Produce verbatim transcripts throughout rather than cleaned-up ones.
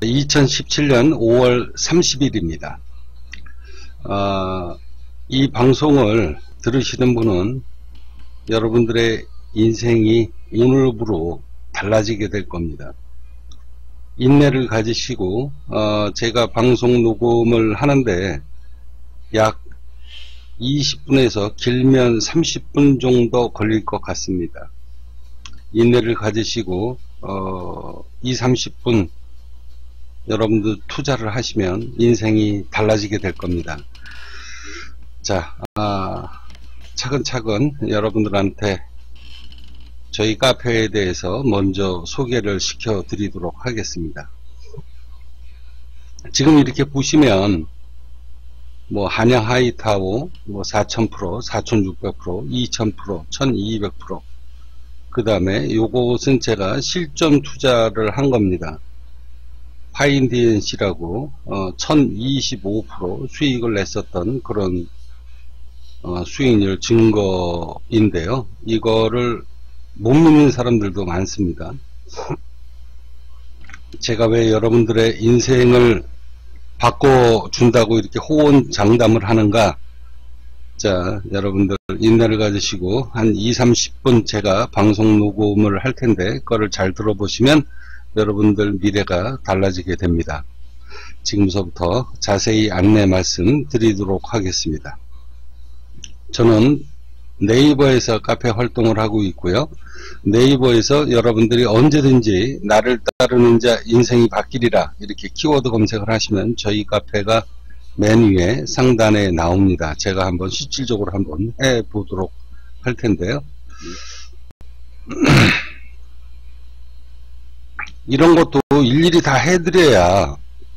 이천십칠 년 오월 삼십일입니다. 어, 이 방송을 들으시는 분은 여러분들의 인생이 오늘부로 달라지게 될 겁니다. 인내를 가지시고 어, 제가 방송 녹음을 하는데 약 이십 분에서 길면 삼십 분 정도 걸릴 것 같습니다. 인내를 가지시고 어, 이십, 삼십 분 여러분들 투자를 하시면 인생이 달라지게 될 겁니다. 자, 아, 차근차근 여러분들한테 저희 카페에 대해서 먼저 소개를 시켜 드리도록 하겠습니다. 지금 이렇게 보시면 뭐 한양 하이타워 뭐 사천 퍼센트, 사천육백 퍼센트, 이천 퍼센트, 천이백 퍼센트, 그 다음에 요것은 제가 실전 투자를 한 겁니다. 파인디엔씨라고 어, 천이십오 퍼센트 수익을 냈었던 그런 어, 수익률 증거인데요. 이거를 못 믿는 사람들도 많습니다. 제가 왜 여러분들의 인생을 바꿔준다고 이렇게 호언장담을 하는가? 자, 여러분들 인내를 가지시고 한 이십, 삼십 분 제가 방송 녹음을 할 텐데 그거를 잘 들어보시면 여러분들 미래가 달라지게 됩니다. 지금서부터 자세히 안내 말씀 드리도록 하겠습니다. 저는 네이버에서 카페 활동을 하고 있고요. 네이버에서 여러분들이 언제든지 나를 따르는 자 인생이 바뀌리라 이렇게 키워드 검색을 하시면 저희 카페가 맨 위에 상단에 나옵니다. 제가 한번 실질적으로 한번 해보도록 할 텐데요. 이런 것도 일일이 다 해드려야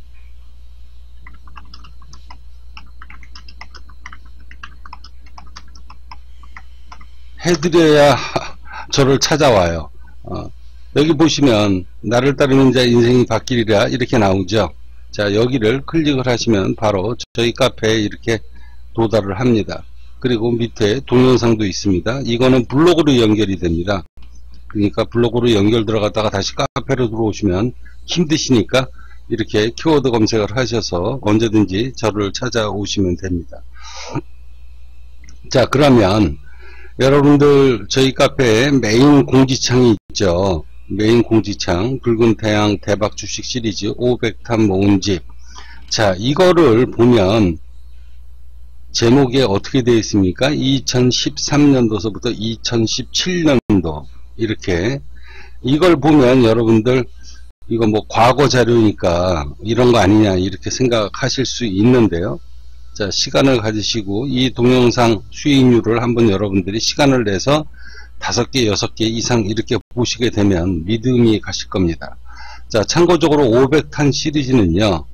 해드려야 저를 찾아와요. 어, 여기 보시면 나를 따르는 자 인생이 바뀌리라 이렇게 나오죠. 자, 여기를 클릭을 하시면 바로 저희 카페에 이렇게 도달을 합니다. 그리고 밑에 동영상도 있습니다. 이거는 블로그로 연결이 됩니다. 그러니까 블로그로 연결 들어갔다가 다시 카페로 들어오시면 힘드시니까 이렇게 키워드 검색을 하셔서 언제든지 저를 찾아오시면 됩니다. 자, 그러면 여러분들 저희 카페에 메인 공지창이 있죠. 메인 공지창 붉은 태양 대박 주식 시리즈 오백 탄 모은 집. 자, 이거를 보면 제목에 어떻게 되어 있습니까? 이천십삼 년도서부터 이천십칠 년도 이렇게 이걸 보면 여러분들 이거 뭐 과거 자료니까 이런 거 아니냐 이렇게 생각하실 수 있는데요. 자, 시간을 가지시고 이 동영상 수익률을 한번 여러분들이 시간을 내서 다섯 개, 여섯 개 이상 이렇게 보시게 되면 믿음이 가실 겁니다. 자, 참고적으로 오백 탄 시리즈는요,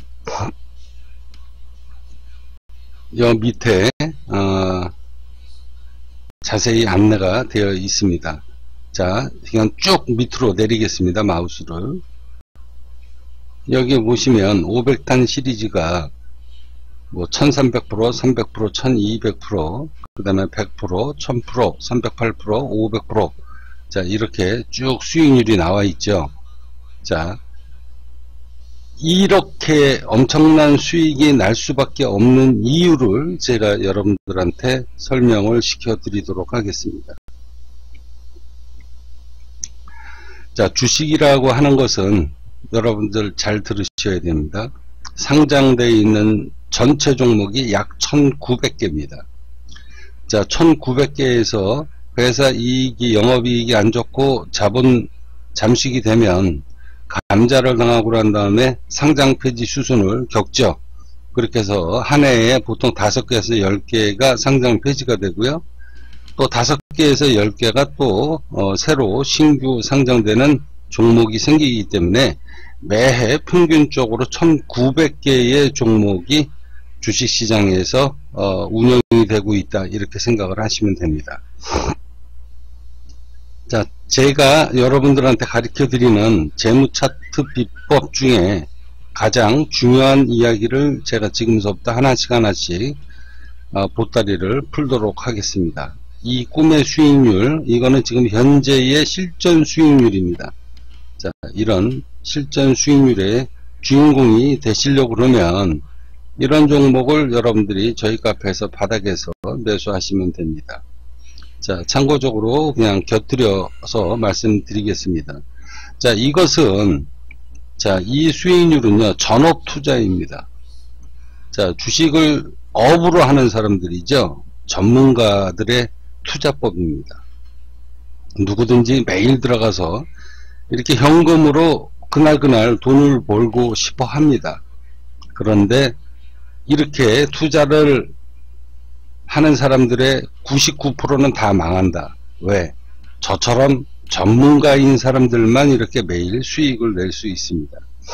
여 밑에 어, 자세히 안내가 되어 있습니다. 자, 그냥 쭉 밑으로 내리겠습니다. 마우스를. 여기 보시면 오백 탄 시리즈가 뭐 천삼백 퍼센트, 삼백 퍼센트, 천이백 퍼센트, 그 다음에 백 퍼센트, 천 퍼센트, 삼백팔 퍼센트, 오백 퍼센트. 자, 이렇게 쭉 수익률이 나와 있죠. 자, 이렇게 엄청난 수익이 날 수밖에 없는 이유를 제가 여러분들한테 설명을 시켜 드리도록 하겠습니다. 자, 주식이라고 하는 것은 여러분들 잘 들으셔야 됩니다. 상장되어 있는 전체 종목이 약 천구백 개입니다. 자, 천구백 개에서 회사 이익이, 영업이익이 안 좋고 자본 잠식이 되면 감자를 당하고 난 다음에 상장 폐지 수순을 겪죠. 그렇게 해서 한 해에 보통 다섯 개에서 열 개가 상장 폐지가 되고요. 또 다섯 개에서 열 개가 또 어, 새로 신규 상장되는 종목이 생기기 때문에 매해 평균적으로 천구백 개의 종목이 주식시장에서 어, 운영이 되고 있다 이렇게 생각을 하시면 됩니다. 자, 제가 여러분들한테 가르쳐 드리는 재무차트 비법 중에 가장 중요한 이야기를 제가 지금서부터 하나씩 하나씩 어, 보따리를 풀도록 하겠습니다. 이 꿈의 수익률, 이거는 지금 현재의 실전 수익률입니다. 자, 이런 실전 수익률에 주인공이 되시려고 그러면 이런 종목을 여러분들이 저희 카페에서 바닥에서 매수하시면 됩니다. 자, 참고적으로 그냥 곁들여서 말씀드리겠습니다. 자, 이것은, 자, 이 수익률은요, 전업 투자입니다. 자, 주식을 업으로 하는 사람들이죠. 전문가들의 투자법입니다. 누구든지 매일 들어가서 이렇게 현금으로 그날그날 돈을 벌고 싶어 합니다. 그런데 이렇게 투자를 하는 사람들의 구십구 퍼센트는 다 망한다. 왜? 저처럼 전문가인 사람들만 이렇게 매일 수익을 낼 수 있습니다.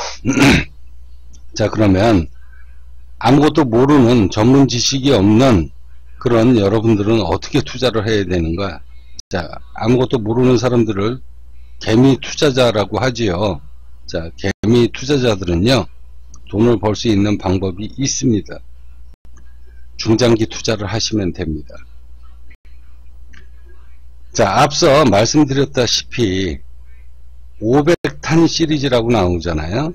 자, 그러면 아무것도 모르는 전문 지식이 없는 그런 여러분들은 어떻게 투자를 해야 되는가? 자, 아무것도 모르는 사람들을 개미 투자자라고 하지요. 자, 개미 투자자들은요, 돈을 벌 수 있는 방법이 있습니다. 중장기 투자를 하시면 됩니다. 자, 앞서 말씀드렸다시피 오백 탄 시리즈라고 나오잖아요.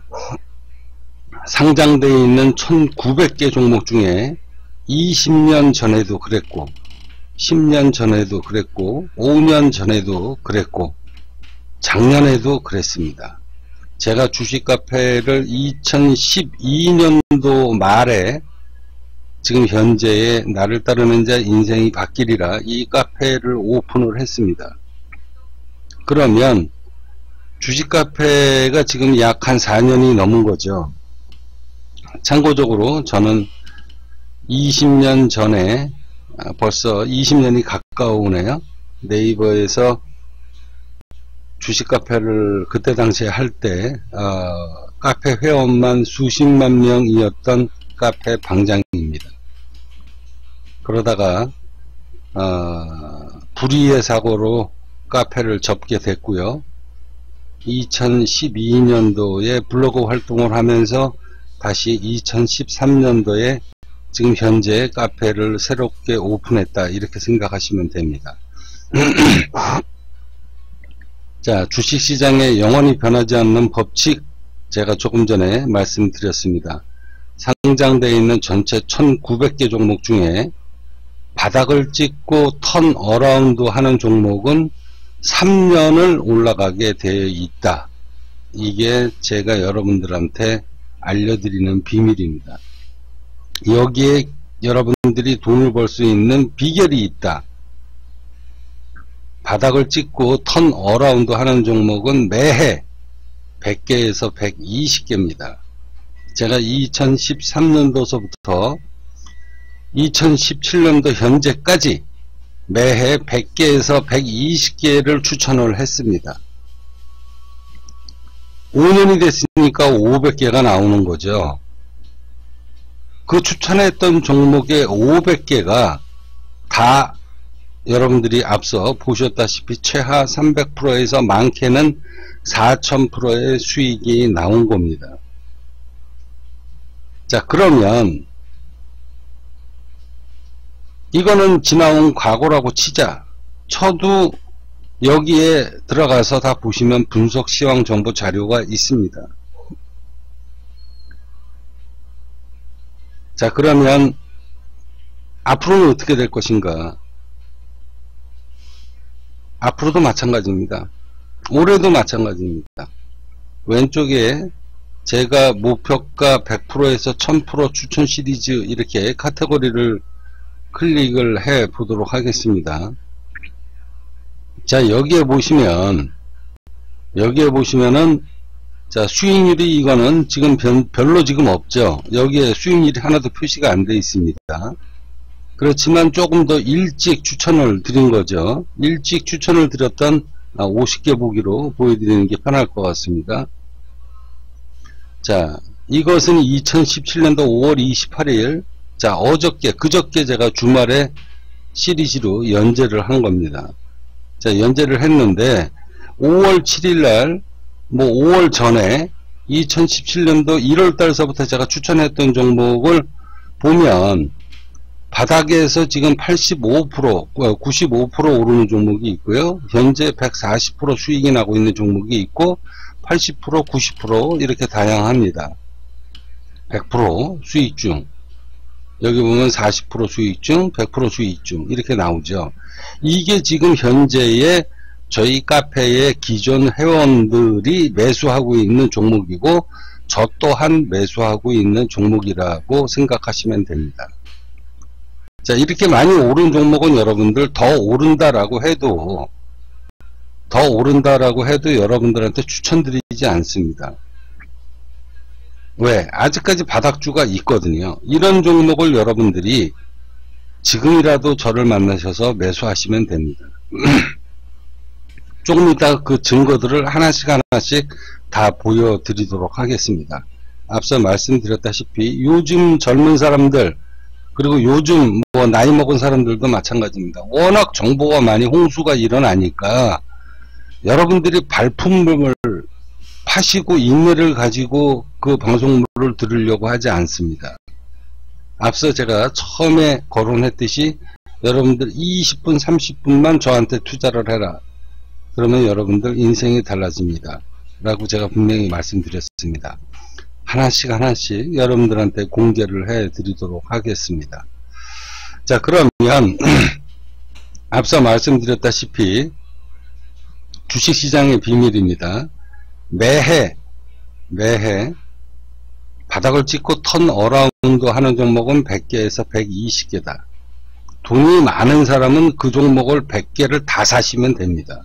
상장되어 있는 천구백 개 종목 중에 이십 년 전에도 그랬고, 십 년 전에도 그랬고, 오 년 전에도 그랬고, 작년에도 그랬습니다. 제가 주식 카페를 이천십이 년도 말에 지금 현재의 나를 따르는 자 인생이 바뀌리라 이 카페를 오픈을 했습니다. 그러면 주식 카페가 지금 약 한 사 년이 넘은 거죠. 참고적으로 저는 이십 년 전에, 벌써 이십 년이 가까우네요. 네이버에서 주식 카페를 그때 당시에 할 때 어, 카페 회원만 수십만 명이었던 카페 방장입니다. 그러다가 어, 불의의 사고로 카페를 접게 됐고요. 이천십이 년도에 블로그 활동을 하면서 다시 이천십삼 년도에 지금 현재 카페를 새롭게 오픈했다, 이렇게 생각하시면 됩니다. 자, 주식시장에 영원히 변하지 않는 법칙, 제가 조금 전에 말씀드렸습니다. 상장되어 있는 전체 천구백 개 종목 중에 바닥을 찍고 턴 어라운드 하는 종목은 삼 년을 올라가게 되어 있다. 이게 제가 여러분들한테 알려드리는 비밀입니다. 여기에 여러분들이 돈을 벌 수 있는 비결이 있다. 바닥을 찍고 턴 어라운드 하는 종목은 매해 백 개에서 백이십 개입니다. 제가 이천십삼 년도서부터 이천십칠 년도 현재까지 매해 백 개에서 백이십 개를 추천을 했습니다. 오 년이 됐으니까 오백 개가 나오는 거죠. 그 추천했던 종목의 오백 개가 다 여러분들이 앞서 보셨다시피 최하 삼백 퍼센트에서 많게는 사천 퍼센트의 수익이 나온 겁니다. 자, 그러면 이거는 지나온 과거라고 치자. 쳐도 여기에 들어가서 다 보시면 분석 시황 정보 자료가 있습니다. 자, 그러면 앞으로는 어떻게 될 것인가? 앞으로도 마찬가지입니다. 올해도 마찬가지입니다. 왼쪽에 제가 목표가 백 퍼센트에서 천 퍼센트 추천 시리즈 이렇게 카테고리를 클릭을 해 보도록 하겠습니다. 자, 여기에 보시면 여기에 보시면은 자, 수익률이 이거는 지금 별로 지금 없죠. 여기에 수익률이 하나도 표시가 안 되어 있습니다. 그렇지만 조금 더 일찍 추천을 드린 거죠. 일찍 추천을 드렸던 오십 개 보기로 보여드리는 게 편할 것 같습니다. 자, 이것은 이천십칠 년도 오월 이십팔일, 자, 어저께, 그저께 제가 주말에 시리즈로 연재를 한 겁니다. 자, 연재를 했는데 오월 칠일날, 뭐 오월 전에 이천십칠 년도 일월 달서부터 제가 추천했던 종목을 보면 바닥에서 지금 팔십오 퍼센트, 구십오 퍼센트 오르는 종목이 있고요. 현재 백사십 퍼센트 수익이 나고 있는 종목이 있고 팔십 퍼센트, 구십 퍼센트 이렇게 다양합니다. 백 퍼센트 수익중, 여기 보면 사십 퍼센트 수익중, 백 퍼센트 수익중 이렇게 나오죠. 이게 지금 현재의 저희 카페의 기존 회원들이 매수하고 있는 종목이고 저 또한 매수하고 있는 종목이라고 생각하시면 됩니다. 자, 이렇게 많이 오른 종목은 여러분들 더 오른다라고 해도 더 오른다라고 해도 여러분들한테 추천드리지 않습니다. 왜? 아직까지 바닥주가 있거든요. 이런 종목을 여러분들이 지금이라도 저를 만나셔서 매수하시면 됩니다. 조금 이따 그 증거들을 하나씩 하나씩 다 보여드리도록 하겠습니다. 앞서 말씀드렸다시피 요즘 젊은 사람들, 그리고 요즘 뭐 나이 먹은 사람들도 마찬가지입니다. 워낙 정보가 많이 홍수가 일어나니까 여러분들이 발품을 파시고 인내를 가지고 그 방송물을 들으려고 하지 않습니다. 앞서 제가 처음에 거론했듯이 여러분들 이십 분 삼십 분만 저한테 투자를 해라. 그러면 여러분들 인생이 달라집니다. 라고 제가 분명히 말씀드렸습니다. 하나씩 하나씩 여러분들한테 공개를 해 드리도록 하겠습니다. 자, 그러면 앞서 말씀드렸다시피 주식시장의 비밀입니다. 매해 매해 바닥을 찍고 턴 어라운드 하는 종목은 백 개에서 백이십 개다. 돈이 많은 사람은 그 종목을 백 개를 다 사시면 됩니다.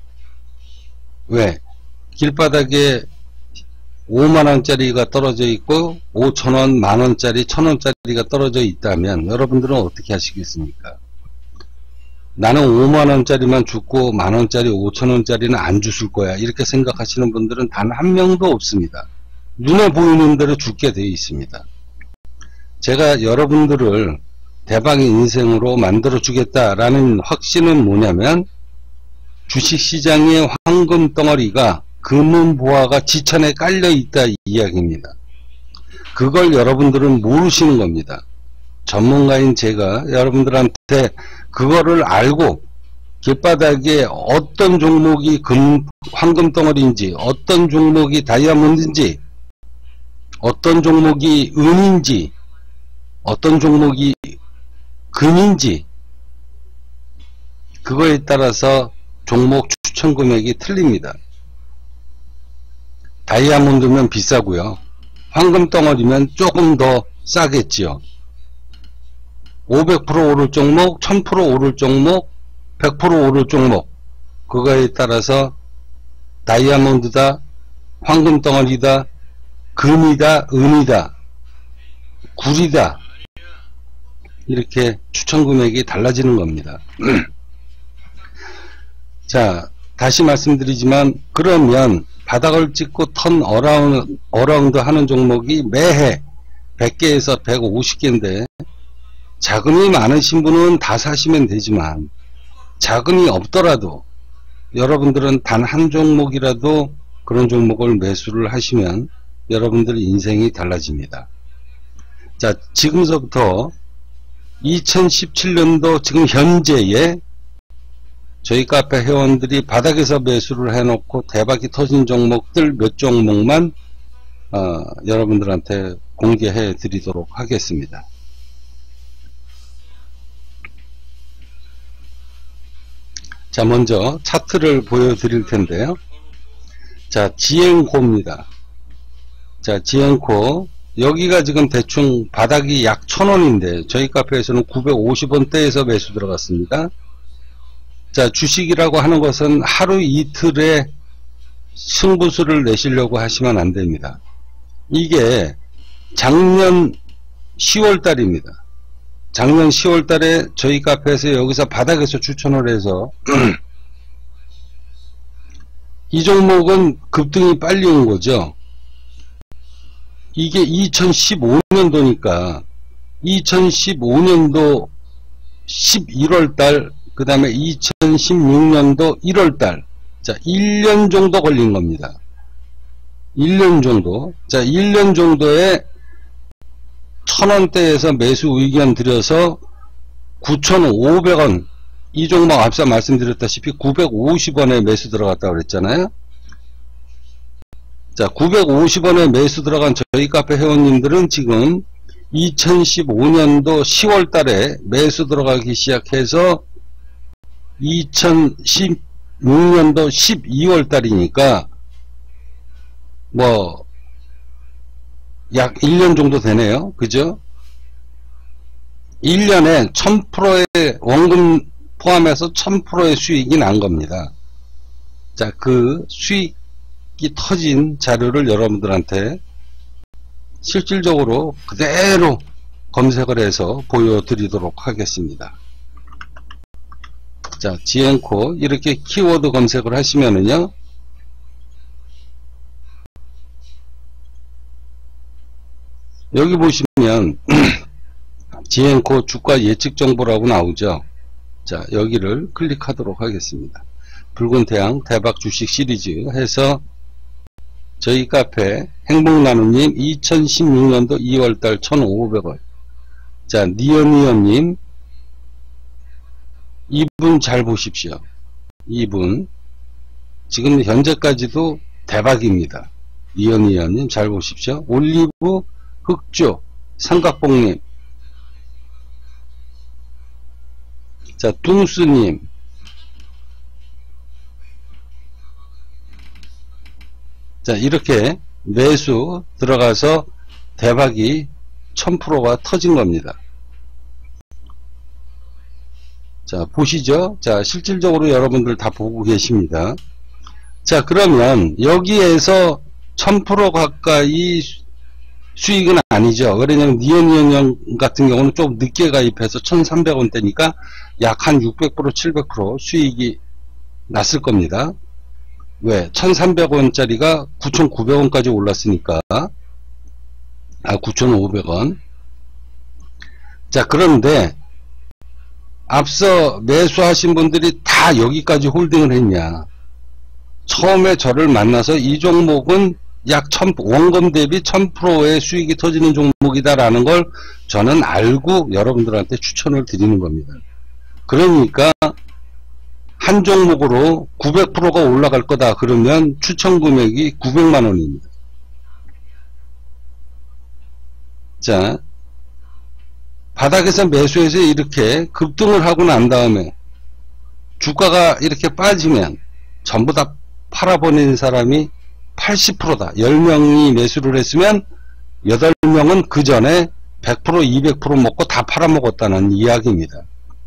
왜? 길바닥에 오만 원짜리가 떨어져 있고 오천 원, 만 원짜리, 천 원짜리가 떨어져 있다면 여러분들은 어떻게 하시겠습니까? 나는 오만 원짜리만 줬고 만 원짜리, 오천 원짜리는 안 주실 거야. 이렇게 생각하시는 분들은 단 한 명도 없습니다. 눈에 보이는 대로 죽게 되어 있습니다. 제가 여러분들을 대박의 인생으로 만들어 주겠다라는 확신은 뭐냐면 주식시장의 황금 덩어리가 금은보화가 지천에 깔려 있다 이 이야기입니다. 그걸 여러분들은 모르시는 겁니다. 전문가인 제가 여러분들한테 그거를 알고 길바닥에 어떤 종목이 금, 황금 덩어리인지, 어떤 종목이 다이아몬드인지, 어떤 종목이 은인지, 어떤 종목이 금인지, 그거에 따라서 종목 추천 금액이 틀립니다. 다이아몬드면 비싸고요. 황금 덩어리면 조금 더 싸겠지요. 오백 퍼센트 오를 종목, 천 퍼센트 오를 종목, 백 퍼센트 오를 종목, 그거에 따라서 다이아몬드다, 황금 덩어리다, 금이다, 은이다, 구리다, 이렇게 추천 금액이 달라지는 겁니다. 자, 다시 말씀드리지만 그러면 바닥을 찍고 턴 어라운드, 어라운드 하는 종목이 매해 백 개에서 백오십 개인데 자금이 많으신 분은 다 사시면 되지만 자금이 없더라도 여러분들은 단 한 종목이라도 그런 종목을 매수를 하시면 여러분들 인생이 달라집니다. 자, 지금서부터 이천십칠 년도 지금 현재에 저희 카페 회원들이 바닥에서 매수를 해놓고 대박이 터진 종목들 몇 종목만 어, 여러분들한테 공개해 드리도록 하겠습니다. 자, 먼저 차트를 보여드릴 텐데요. 자, 지엔코입니다. 자, 지엔코 여기가 지금 대충 바닥이 약 천 원인데 저희 카페에서는 구백오십 원대에서 매수 들어갔습니다. 자, 주식이라고 하는 것은 하루 이틀에 승부수를 내시려고 하시면 안 됩니다. 이게 작년 시월 달입니다. 작년 시월 달에 저희 카페에서 여기서 바닥에서 추천을 해서 이 종목은 급등이 빨리 온 거죠. 이게 이천십오 년도니까 이천십오 년도 십일월 달, 그 다음에 이천십육 년도 일월 달, 자, 일 년 정도 걸린 겁니다. 일 년 정도. 자, 일 년 정도에 천 원대에서 매수 의견 드려서 구천오백 원, 이 종목 앞서 말씀드렸다시피 구백오십 원에 매수 들어갔다고 그랬잖아요. 자, 구백오십 원에 매수 들어간 저희 카페 회원님들은 지금 이천십오 년도 시월 달에 매수 들어가기 시작해서 이천십육 년도 십이월 달이니까 뭐 약 일 년 정도 되네요. 그죠? 일 년에 천 퍼센트의 원금 포함해서 천 퍼센트의 수익이 난 겁니다. 자, 그 수익이 터진 자료를 여러분들한테 실질적으로 그대로 검색을 해서 보여드리도록 하겠습니다. 자, 지엔코 이렇게 키워드 검색을 하시면은요, 여기 보시면 지엔코 주가 예측 정보라고 나오죠. 자, 여기를 클릭하도록 하겠습니다. 붉은 태양 대박 주식 시리즈 해서 저희 카페 행복나눔님 이천십육 년도 이월 달 천오백 원. 자, 니언니언님 이분 잘 보십시오. 이분 지금 현재까지도 대박입니다. 니언니언님 잘 보십시오. 올리브 흑조 삼각봉님, 자, 둥스님, 자, 이렇게 매수 들어가서 대박이 천 퍼센트가 터진 겁니다. 자, 보시죠. 자, 실질적으로 여러분들 다 보고 계십니다. 자, 그러면 여기에서 천 퍼센트 가까이 수익은 아니죠. 왜냐면 니언니언 같은 경우는 좀 늦게 가입해서 천삼백 원대니까 약 한 육백 퍼센트 칠백 퍼센트 수익이 났을 겁니다. 왜? 천삼백 원짜리가 구천구백 원까지 올랐으니까. 아, 구천오백 원. 자, 그런데 앞서 매수하신 분들이 다 여기까지 홀딩을 했냐? 처음에 저를 만나서 이 종목은 약 천, 원금 대비 천 퍼센트의 수익이 터지는 종목이다라는 걸 저는 알고 여러분들한테 추천을 드리는 겁니다. 그러니까 한 종목으로 구백 퍼센트가 올라갈 거다 그러면 추천 금액이 구백만 원입니다. 자, 바닥에서 매수해서 이렇게 급등을 하고 난 다음에 주가가 이렇게 빠지면 전부 다 팔아버리는 사람이 팔십 퍼센트다. 열 명이 매수를 했으면 여덟 명은 그 전에 백 퍼센트, 이백 퍼센트 먹고 다 팔아먹었다는 이야기입니다.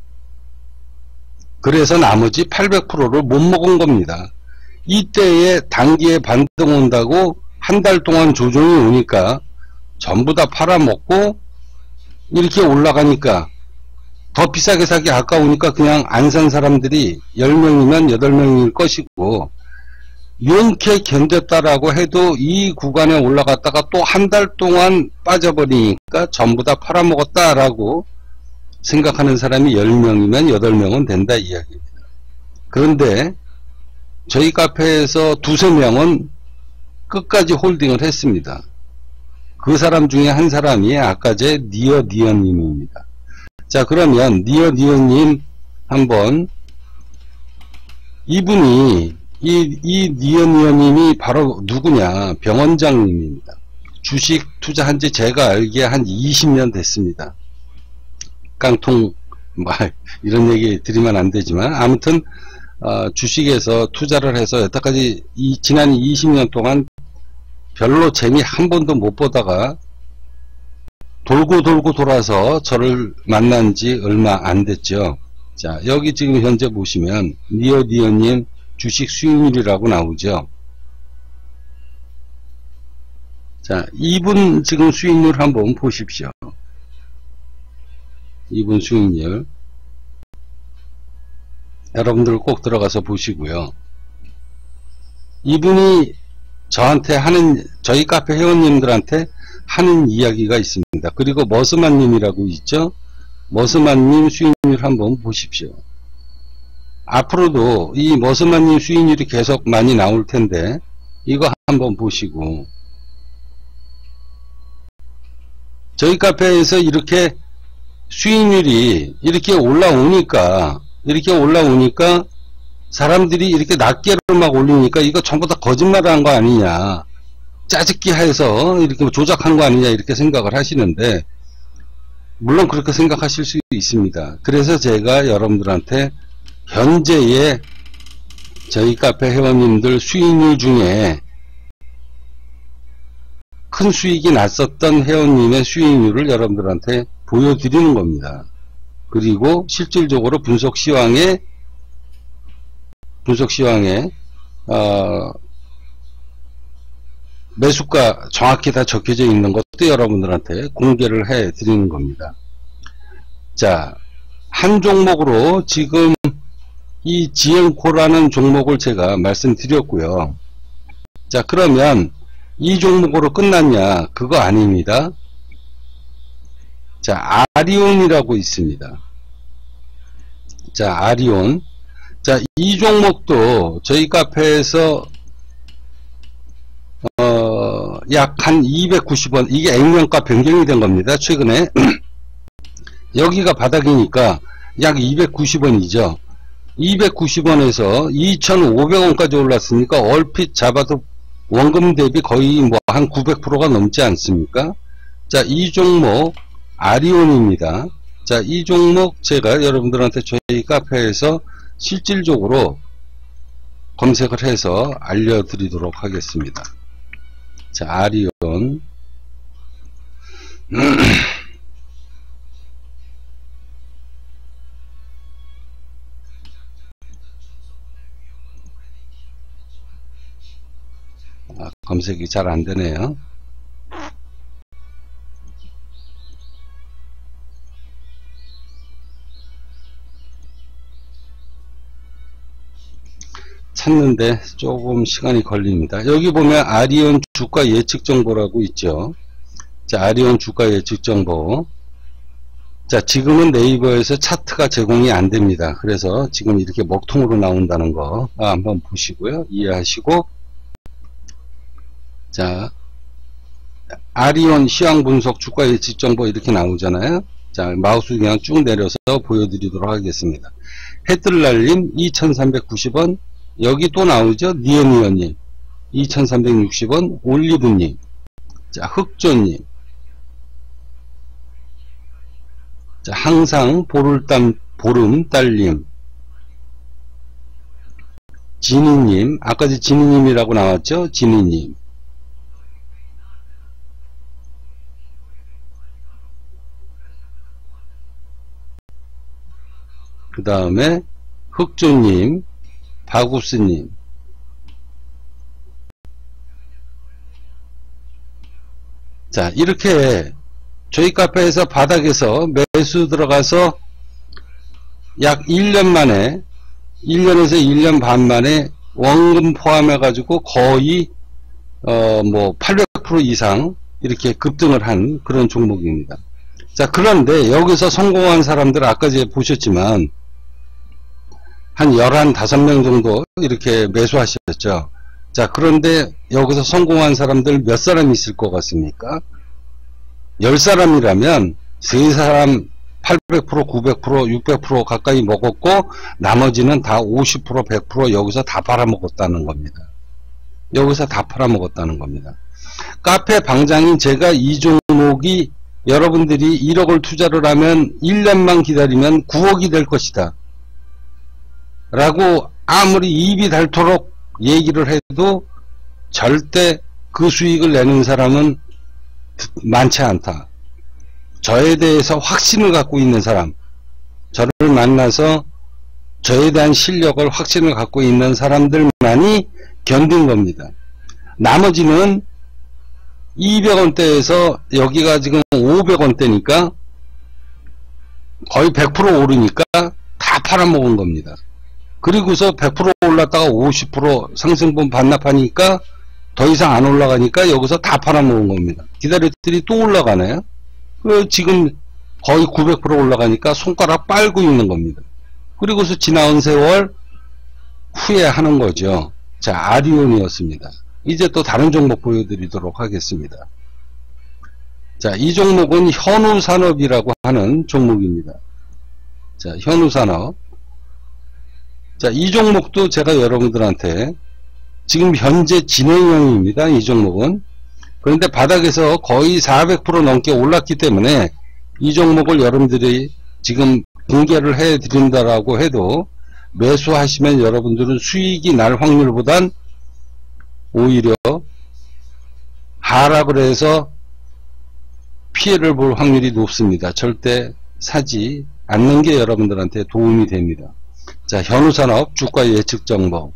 그래서 나머지 팔백 퍼센트를 못 먹은 겁니다. 이때에 단기에 반등 온다고 한 달 동안 조정이 오니까 전부 다 팔아먹고 이렇게 올라가니까 더 비싸게 사기 아까우니까 그냥 안 산 사람들이 열 명이면 여덟 명일 것이고, 용케 견뎠다라고 해도 이 구간에 올라갔다가 또 한 달 동안 빠져버리니까 전부 다 팔아먹었다라고 생각하는 사람이 열 명이면 여덟 명은 된다 이야기입니다. 그런데 저희 카페에서 두세 명은 끝까지 홀딩을 했습니다. 그 사람 중에 한 사람이 아까 제 니어니어님입니다. 자, 그러면 니어니어님 한번, 이분이 이, 이 니어니어님이 바로 누구냐? 병원장님입니다. 주식 투자한 지 제가 알기에 한 이십 년 됐습니다. 깡통 말 이런 얘기 드리면 안 되지만 아무튼 어, 주식에서 투자를 해서 여태까지 이 지난 이십 년 동안 별로 재미 한 번도 못 보다가 돌고 돌고 돌아서 저를 만난 지 얼마 안 됐죠. 자, 여기 지금 현재 보시면 니어니어님 주식 수익률이라고 나오죠. 자, 이분 지금 수익률 한번 보십시오. 이분 수익률 여러분들 꼭 들어가서 보시고요. 이분이 저한테 하는, 저희 카페 회원님들한테 하는 이야기가 있습니다. 그리고 머스만님이라고 있죠. 머스만님 수익률 한번 보십시오. 앞으로도 이 머스만님 수익률이 계속 많이 나올 텐데 이거 한번 보시고, 저희 카페에서 이렇게 수익률이 이렇게 올라오니까 이렇게 올라오니까 사람들이 이렇게 낱개를 막 올리니까 이거 전부 다 거짓말을 한 거 아니냐, 짜집기 해서 이렇게 조작한 거 아니냐 이렇게 생각을 하시는데, 물론 그렇게 생각하실 수 있습니다. 그래서 제가 여러분들한테 현재의 저희 카페 회원님들 수익률 중에 큰 수익이 났었던 회원님의 수익률을 여러분들한테 보여드리는 겁니다. 그리고 실질적으로 분석 시황에 분석 시황에 어, 매수가 정확히 다 적혀져 있는 것도 여러분들한테 공개를 해 드리는 겁니다. 자, 한 종목으로 지금 이 지엠코라는 종목을 제가 말씀드렸고요. 자, 그러면 이 종목으로 끝났냐? 그거 아닙니다. 자, 아리온이라고 있습니다. 자, 아리온. 자, 이 종목도 저희 카페에서 어, 약 한 이백구십 원, 이게 액면가 변경이 된 겁니다. 최근에. 여기가 바닥이니까 약 이백구십 원이죠. 이백구십 원에서 이천오백 원까지 올랐으니까 얼핏 잡아도 원금 대비 거의 뭐 한 구백 퍼센트가 넘지 않습니까? 자, 이 종목 아리온입니다. 자, 이 종목 제가 여러분들한테 저희 카페에서 실질적으로 검색을 해서 알려드리도록 하겠습니다. 자, 아리온. 아, 검색이 잘 안되네요. 찾는데 조금 시간이 걸립니다. 여기 보면 아리온 주가 예측 정보라고 있죠. 자, 아리온 주가 예측 정보. 자, 지금은 네이버에서 차트가 제공이 안 됩니다. 그래서 지금 이렇게 먹통으로 나온다는 거 한번 보시고요. 이해하시고. 자, 아리온 시황 분석 주가 예측 정보 이렇게 나오잖아요. 자, 마우스 그냥 쭉 내려서 보여드리도록 하겠습니다. 해뜰날님 이천삼백구십 원. 여기 또 나오죠. 니언니언님 이천삼백육십 원. 올리브님. 자, 흑조님. 자, 항상 보름달, 보름달님. 지니님. 아까 지니님이라고 나왔죠. 지니님. 그 다음에 흑조님. 바구스님. 자, 이렇게 저희 카페에서 바닥에서 매수 들어가서 약 일 년 만에, 일 년에서 일 년 반 만에 원금 포함해 가지고 거의 어 뭐 팔백 퍼센트 이상 이렇게 급등을 한 그런 종목입니다. 자, 그런데 여기서 성공한 사람들 아까 제가 보셨지만 한 열한다섯 명 정도 이렇게 매수하셨죠. 자, 그런데 여기서 성공한 사람들 몇 사람 있을 것 같습니까? 열 사람이라면 세 사람 팔백 퍼센트, 구백 퍼센트, 육백 퍼센트 가까이 먹었고 나머지는 다 오십 퍼센트, 백 퍼센트 여기서 다 팔아먹었다는 겁니다. 여기서 다 팔아먹었다는 겁니다. 카페 방장인 제가 이 종목이 여러분들이 일억을 투자를 하면 일 년만 기다리면 구억이 될 것이다 라고 아무리 입이 닳도록 얘기를 해도 절대 그 수익을 내는 사람은 많지 않다. 저에 대해서 확신을 갖고 있는 사람, 저를 만나서 저에 대한 실력을 확신을 갖고 있는 사람들만이 견딘 겁니다. 나머지는 이백 원대에서 여기가 지금 오백 원대니까 거의 백 퍼센트 오르니까 다 팔아먹은 겁니다. 그리고서 백 퍼센트 올랐다가 오십 퍼센트 상승분 반납하니까 더 이상 안 올라가니까 여기서 다 팔아먹은 겁니다. 기다렸더니 또 올라가네요. 그 지금 거의 구백 퍼센트 올라가니까 손가락 빨고 있는 겁니다. 그리고서 지나온 세월 후회하는 거죠. 자, 아리온이었습니다. 이제 또 다른 종목 보여드리도록 하겠습니다. 자, 이 종목은 현우산업이라고 하는 종목입니다. 자, 현우산업. 자, 이 종목도 제가 여러분들한테 지금 현재 진행형입니다. 이 종목은 그런데 바닥에서 거의 사백 퍼센트 넘게 올랐기 때문에 이 종목을 여러분들이 지금 공개를 해 드린다라고 해도 매수하시면 여러분들은 수익이 날 확률보단 오히려 하락을 해서 피해를 볼 확률이 높습니다. 절대 사지 않는 게 여러분들한테 도움이 됩니다. 자, 현우산업 주가 예측 정보.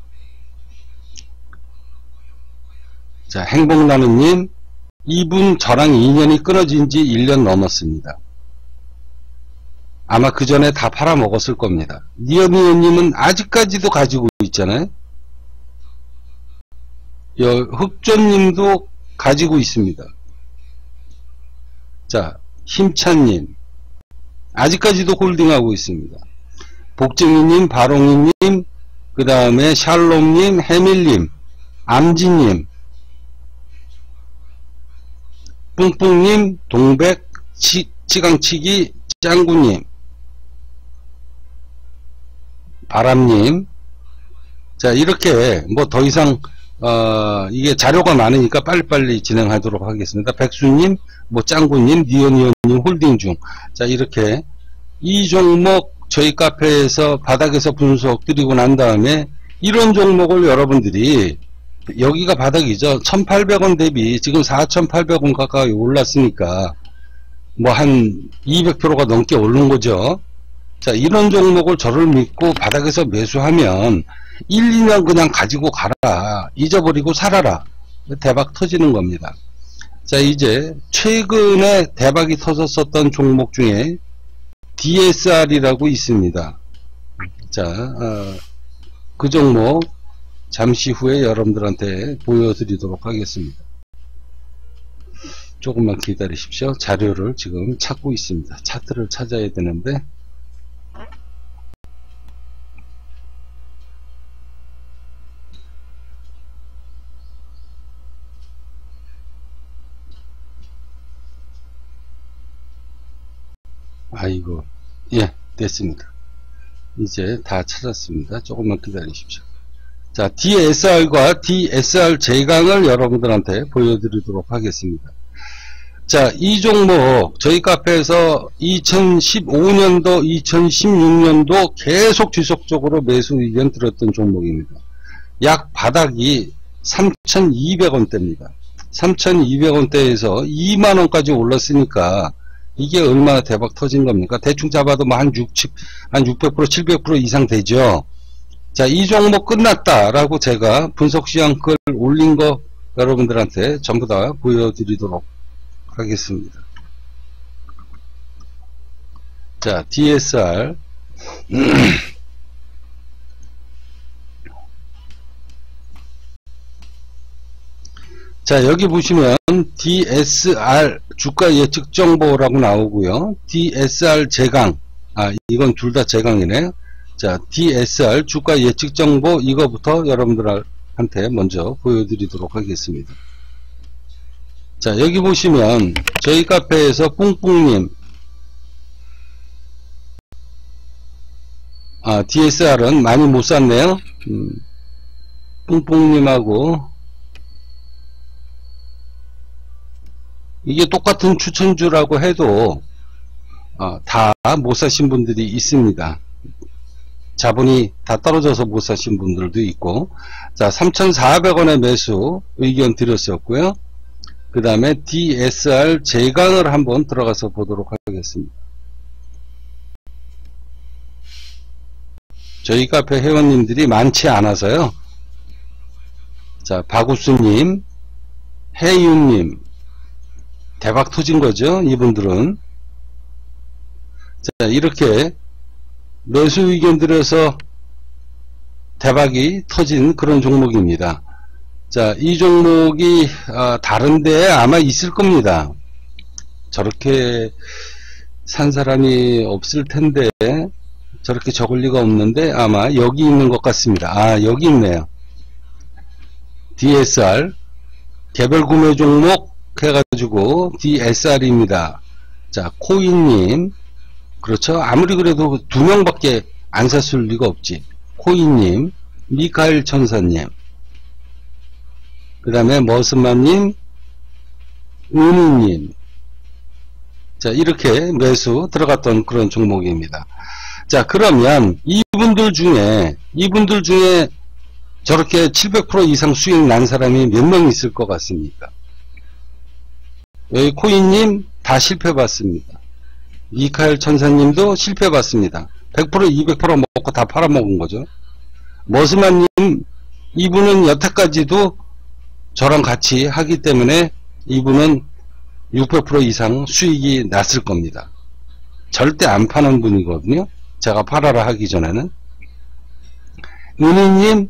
자, 행복나눔님, 이분 저랑 인연이 끊어진 지 일 년 넘었습니다. 아마 그 전에 다 팔아먹었을 겁니다. 니어니어님은 아직까지도 가지고 있잖아요. 흑조님도 가지고 있습니다. 자, 힘찬님 아직까지도 홀딩하고 있습니다. 복증이님, 바롱이님, 그 다음에 샬롬님, 해밀님, 암지님, 뿡뿡님, 동백, 치, 치강치기, 짱구님, 바람님. 자, 이렇게 뭐 더 이상 어, 이게 자료가 많으니까 빨리빨리 진행하도록 하겠습니다. 백수님, 뭐 짱구님, 니언니언님 홀딩 중. 자, 이렇게 이 종목 저희 카페에서 바닥에서 분석 드리고 난 다음에 이런 종목을 여러분들이 여기가 바닥이죠. 천팔백 원 대비 지금 사천팔백 원 가까이 올랐으니까 뭐 한 이백 퍼센트가 넘게 오른 거죠. 자, 이런 종목을 저를 믿고 바닥에서 매수하면 일, 이 년 그냥 가지고 가라. 잊어버리고 살아라. 대박 터지는 겁니다. 자, 이제 최근에 대박이 터졌었던 종목 중에 디에스알이라고 있습니다. 자, 어, 그 종목 잠시 후에 여러분들한테 보여드리도록 하겠습니다. 조금만 기다리십시오. 자료를 지금 찾고 있습니다. 차트를 찾아야 되는데 아이고, 예, 됐습니다. 이제 다 찾았습니다. 조금만 기다리십시오. 자, 디에스알과 디에스알 제강을 여러분들한테 보여드리도록 하겠습니다. 자, 이 종목 저희 카페에서 이천십오 년도, 이천십육 년도 계속 지속적으로 매수 의견 들었던 종목입니다. 약 바닥이 삼천이백 원대입니다. 삼천이백 원대에서 이만 원까지 올랐으니까 이게 얼마나 대박 터진 겁니까? 대충 잡아도 뭐 한 육십, 한 육백 퍼센트, 칠백 퍼센트 이상 되죠. 자, 이 종목 끝났다라고 제가 분석시황 글 올린 거 여러분들한테 전부 다 보여드리도록 하겠습니다. 자, 디에스알. 자, 여기 보시면 디에스알 주가 예측 정보라고 나오고요. 디에스알 제강, 아, 이건 둘 다 제강이네요. 자, 디에스알 주가 예측 정보 이거부터 여러분들한테 먼저 보여드리도록 하겠습니다. 자, 여기 보시면 저희 카페에서 뿡뿡님, 아, 디에스알은 많이 못 샀네요. 음, 뿡뿡님하고 이게 똑같은 추천주라고 해도 어, 다 못 사신 분들이 있습니다. 자본이 다 떨어져서 못 사신 분들도 있고. 자, 삼천사백 원의 매수 의견 드렸었고요. 그 다음에 디에스알 제강을 한번 들어가서 보도록 하겠습니다. 저희 카페 회원님들이 많지 않아서요. 자, 박우수님, 해윤님, 대박 터진 거죠. 이분들은. 자, 이렇게 매수 의견 들여서 대박이 터진 그런 종목입니다. 자, 이 종목이 어, 다른 데에 아마 있을 겁니다. 저렇게 산 사람이 없을 텐데 저렇게 적을 리가 없는데 아마 여기 있는 것 같습니다. 아, 여기 있네요. 디에스알 개별 구매 종목 해가지고 디에스알입니다. 자, 코인님, 그렇죠. 아무리 그래도 두 명밖에 안 샀을 리가 없지. 코인님, 미카엘 천사님, 그 다음에 머스맘님, 은희님. 자, 이렇게 매수 들어갔던 그런 종목입니다. 자, 그러면 이분들 중에, 이분들 중에 저렇게 칠백 퍼센트 이상 수익 난 사람이 몇 명 있을 것 같습니까? 여기 코인님 다 실패 봤습니다. 미카엘 천사님도 실패 봤습니다. 백 퍼센트, 이백 퍼센트 먹고 다 팔아먹은 거죠. 머스만님, 이분은 여태까지도 저랑 같이 하기 때문에 이분은 육백 퍼센트 이상 수익이 났을 겁니다. 절대 안 파는 분이거든요. 제가 팔아라 하기 전에는. 은희님,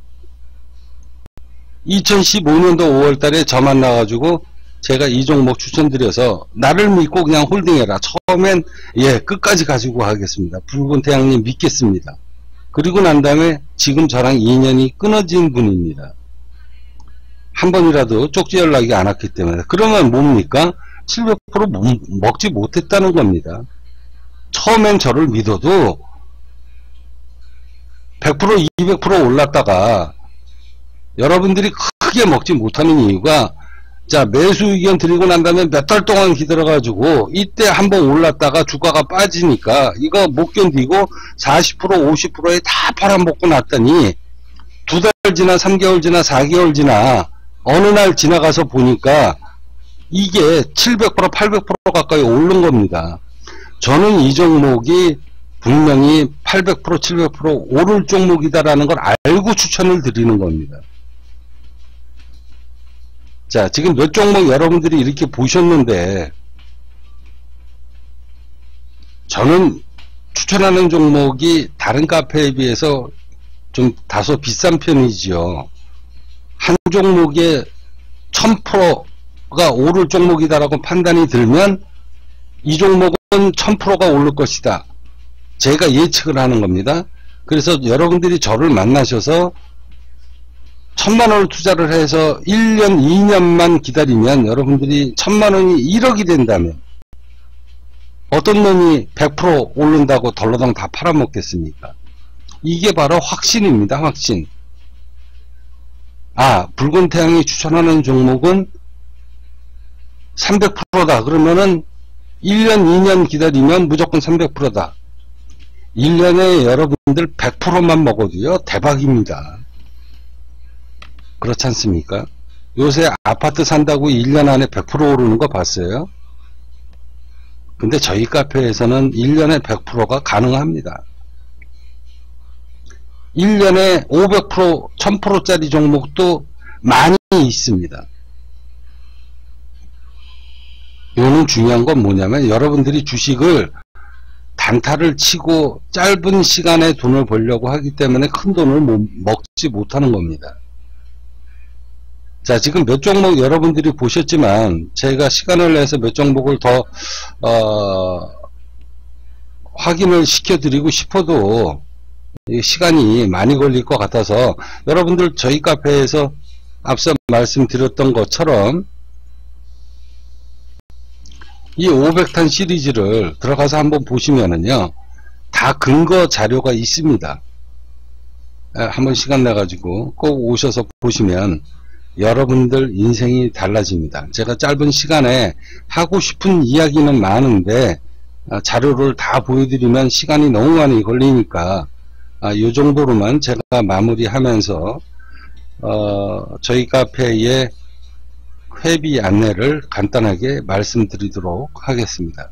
이천십오 년도 오월 달에 저 만나가지고 제가 이 종목 추천드려서 나를 믿고 그냥 홀딩해라. 처음엔 예 끝까지 가지고 가겠습니다. 붉은 태양님 믿겠습니다. 그리고 난 다음에 지금 저랑 인연이 끊어진 분입니다. 한 번이라도 쪽지 연락이 안 왔기 때문에. 그러면 뭡니까? 칠백 퍼센트 먹지 못했다는 겁니다. 처음엔 저를 믿어도 백 퍼센트, 이백 퍼센트 올랐다가 여러분들이 크게 먹지 못하는 이유가, 자, 매수 의견 드리고 난 다음에 몇 달 동안 기다려가지고 이때 한번 올랐다가 주가가 빠지니까 이거 못 견디고 사십 퍼센트, 오십 퍼센트에 다 팔아먹고 났더니 두 달 지나 삼 개월 지나 사 개월 지나 어느 날 지나가서 보니까 이게 칠백 퍼센트, 팔백 퍼센트 가까이 오른 겁니다. 저는 이 종목이 분명히 팔백 퍼센트, 칠백 퍼센트 오를 종목이다라는 걸 알고 추천을 드리는 겁니다. 자, 지금 몇 종목 여러분들이 이렇게 보셨는데, 저는 추천하는 종목이 다른 카페에 비해서 좀 다소 비싼 편이지요. 한 종목에 천 퍼센트가 오를 종목이다라고 판단이 들면 이 종목은 천 퍼센트가 오를 것이다. 제가 예측을 하는 겁니다. 그래서 여러분들이 저를 만나셔서 천만 원을 투자를 해서 일 년, 이 년만 기다리면 여러분들이 천만 원이 일억이 된다면 어떤 놈이 백 퍼센트 오른다고 덜러덩 다 팔아먹겠습니까? 이게 바로 확신입니다. 확신. 아, 붉은 태양이 추천하는 종목은 삼백 퍼센트다. 그러면은 일 년, 이 년 기다리면 무조건 삼백 퍼센트다. 일 년에 여러분들 백 퍼센트만 먹어도요, 대박입니다. 그렇지 않습니까? 요새 아파트 산다고 일 년 안에 백 퍼센트 오르는 거 봤어요? 근데 저희 카페에서는 일 년에 백 퍼센트가 가능합니다. 일 년에 오백 퍼센트, 천 퍼센트짜리 종목도 많이 있습니다. 요는 중요한 건 뭐냐면 여러분들이 주식을 단타를 치고 짧은 시간에 돈을 벌려고 하기 때문에 큰 돈을 못, 먹지 못하는 겁니다. 자, 지금 몇 종목 여러분들이 보셨지만 제가 시간을 내서 몇 종목을 더 어, 확인을 시켜드리고 싶어도 시간이 많이 걸릴 것 같아서 여러분들 저희 카페에서 앞서 말씀드렸던 것처럼 이 오백 탄 시리즈를 들어가서 한번 보시면은요, 다 근거 자료가 있습니다. 한번 시간 내가지고 꼭 오셔서 보시면 여러분들 인생이 달라집니다. 제가 짧은 시간에 하고 싶은 이야기는 많은데 자료를 다 보여드리면 시간이 너무 많이 걸리니까 이 정도로만 제가 마무리하면서 어, 저희 카페의 회비 안내를 간단하게 말씀드리도록 하겠습니다.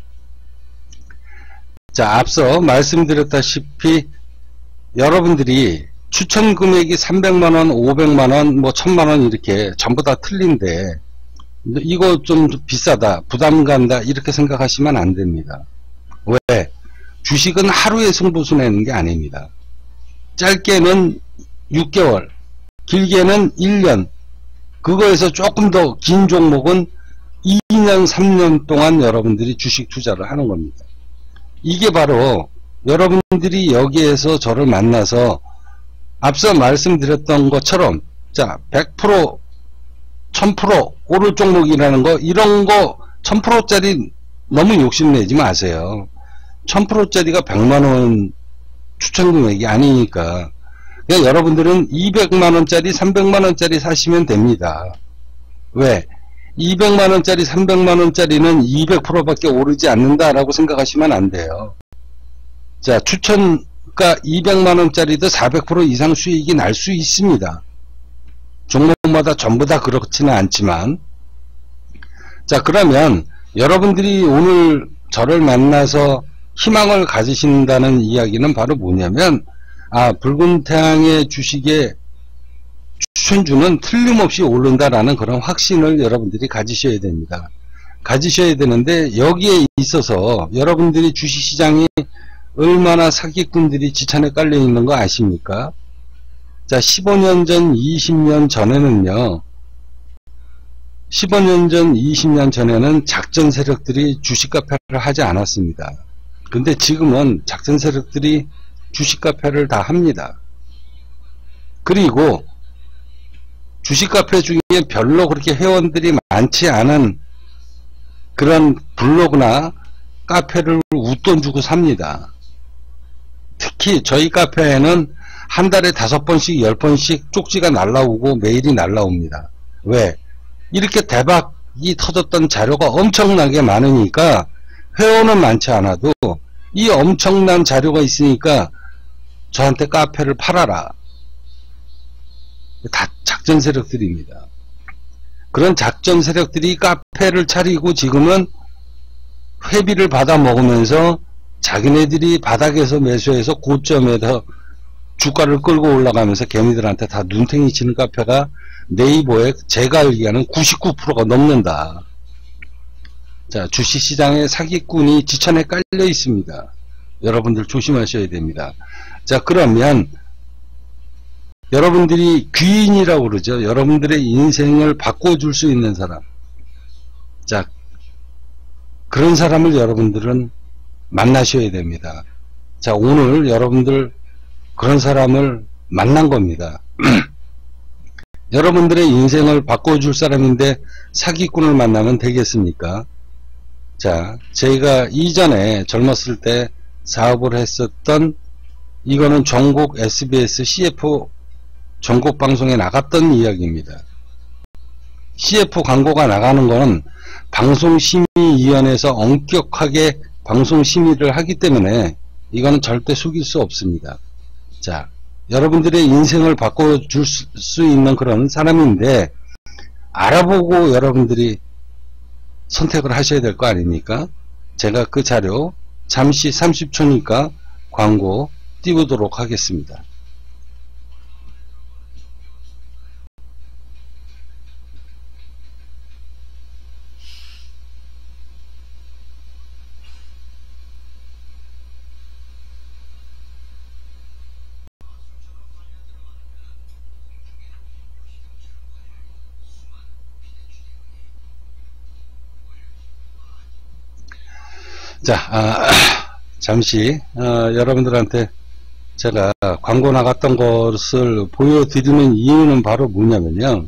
자, 앞서 말씀드렸다시피 여러분들이 추천 금액이 삼백만 원, 오백만 원, 뭐 천만 원 이렇게 전부 다 틀린데 이거 좀 비싸다, 부담 간다 이렇게 생각하시면 안 됩니다. 왜? 주식은 하루에 승부수 내는 게 아닙니다. 짧게는 육 개월, 길게는 일 년, 그거에서 조금 더 긴 종목은 이 년, 삼 년 동안 여러분들이 주식 투자를 하는 겁니다. 이게 바로 여러분들이 여기에서 저를 만나서 앞서 말씀드렸던 것처럼 자, 백 퍼센트, 천 퍼센트 오를 종목이라는 거, 이런 거 천 퍼센트짜리 너무 욕심내지 마세요. 천 퍼센트짜리가 백만 원 추천 금액이 아니니까 그냥 여러분들은 이백만 원짜리, 삼백만 원짜리 사시면 됩니다. 왜? 이백만 원짜리, 삼백만 원짜리는 이백 퍼센트밖에 오르지 않는다라고 생각하시면 안 돼요. 자, 추천가 이백만 원짜리도 사백 퍼센트 이상 수익이 날 수 있습니다. 종목마다 전부 다 그렇지는 않지만. 자, 그러면 여러분들이 오늘 저를 만나서 희망을 가지신다는 이야기는 바로 뭐냐면, 아, 붉은 태양의 주식의 추천주는 틀림없이 오른다라는 그런 확신을 여러분들이 가지셔야 됩니다. 가지셔야 되는데, 여기에 있어서 여러분들이 주식시장이 얼마나 사기꾼들이 지천에 깔려 있는 거 아십니까? 자, 십오 년 전, 이십 년 전에는요, 십오 년 전, 이십 년 전에는 작전 세력들이 주식 카페를 하지 않았습니다. 근데 지금은 작전 세력들이 주식 카페를 다 합니다. 그리고 주식 카페 중에 별로 그렇게 회원들이 많지 않은 그런 블로그나 카페를 웃돈 주고 삽니다. 특히 저희 카페에는 한 달에 다섯 번씩, 열 번씩 쪽지가 날라오고 메일이 날라옵니다. 왜? 이렇게 대박이 터졌던 자료가 엄청나게 많으니까 회원은 많지 않아도 이 엄청난 자료가 있으니까 저한테 카페를 팔아라. 다 작전 세력들입니다. 그런 작전 세력들이 카페를 차리고 지금은 회비를 받아 먹으면서 자기네들이 바닥에서 매수해서 고점에서 주가를 끌고 올라가면서 개미들한테 다 눈탱이 치는 카페가 네이버에 제가 알기에는 구십구 퍼센트가 넘는다. 자, 주식시장에 사기꾼이 지천에 깔려 있습니다. 여러분들 조심하셔야 됩니다. 자, 그러면 여러분들이 귀인이라고 그러죠. 여러분들의 인생을 바꿔줄 수 있는 사람. 자, 그런 사람을 여러분들은 만나셔야 됩니다. 자, 오늘 여러분들 그런 사람을 만난 겁니다. 여러분들의 인생을 바꿔줄 사람인데 사기꾼을 만나면 되겠습니까? 자, 저희가 이전에 젊었을 때 사업을 했었던, 이거는 전국 에스비에스 씨에프 전국 방송에 나갔던 이야기입니다. 씨에프 광고가 나가는 거는 방송심의위원회에서 엄격하게 방송심의를 하기 때문에 이거는 절대 속일 수 없습니다. 자, 여러분들의 인생을 바꿔줄 수 있는 그런 사람인데 알아보고 여러분들이 선택을 하셔야 될 거 아닙니까? 제가 그 자료 잠시 삼십 초니까 광고 띄우도록 하겠습니다. 자, 아, 잠시 어, 여러분들한테 제가 광고 나갔던 것을 보여드리는 이유는 바로 뭐냐면요,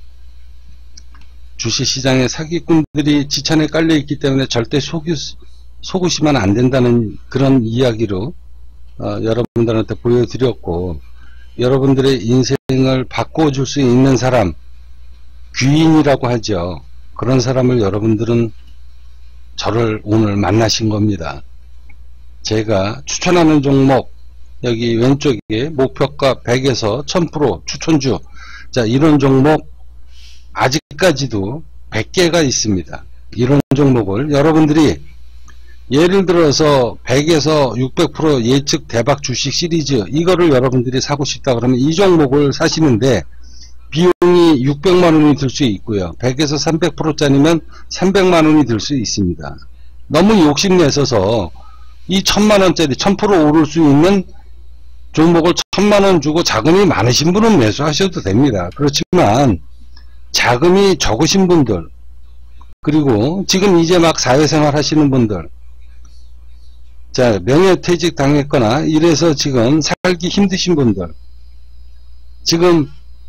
주식시장에 사기꾼들이 지천에 깔려 있기 때문에 절대 속이, 속으시면 안 된다는 그런 이야기로 어, 여러분들한테 보여드렸고, 여러분들의 인생을 바꿔줄 수 있는 사람, 귀인이라고 하죠. 그런 사람을 여러분들은 저를 오늘 만나신 겁니다. 제가 추천하는 종목, 여기 왼쪽에 목표가 백에서 천 퍼센트 추천주, 자, 이런 종목 아직까지도 백 개가 있습니다. 이런 종목을 여러분들이 예를 들어서 백에서 육백 퍼센트 예측 대박 주식 시리즈, 이거를 여러분들이 사고 싶다 그러면 이 종목을 사시는데 비용이 육백만 원이 들 수 있고요. 백에서 삼백 퍼센트 짜리면 삼백만 원이 들 수 있습니다. 너무 욕심내셔서 이 천만 원짜리 천 퍼센트 오를 수 있는 종목을 천만 원 주고 자금이 많으신 분은 매수하셔도 됩니다. 그렇지만 자금이 적으신 분들, 그리고 지금 이제 막 사회생활 하시는 분들, 자, 명예퇴직 당했거나 이래서 지금 살기 힘드신 분들, 지금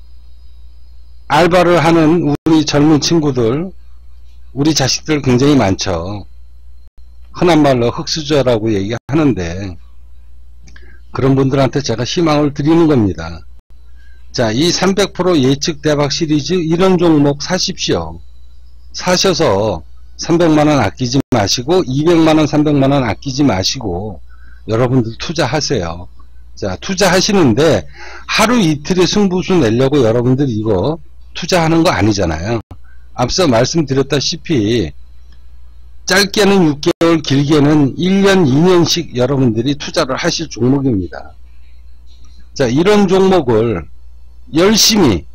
알바를 하는 우리 젊은 친구들, 우리 자식들 굉장히 많죠. 흔한 말로 흙수저라고 얘기하는데 그런 분들한테 제가 희망을 드리는 겁니다. 자, 이 삼백 퍼센트 예측 대박 시리즈, 이런 종목 사십시오. 사셔서 삼백만 원 아끼지 마시고 이백만 원, 삼백만 원 아끼지 마시고 여러분들 투자하세요. 자, 투자하시는데 하루 이틀의 승부수 내려고 여러분들 이거 투자하는 거 아니잖아요. 앞서 말씀드렸다시피 짧게는 육 개월, 길게는 일 년, 이 년씩 여러분들이 투자를 하실 종목입니다. 자, 이런 종목을 열심히